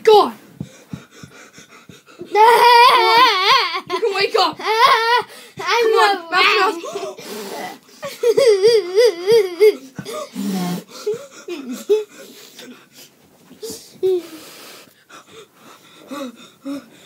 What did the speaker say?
God! You can wake up! I'm Come on, a rat.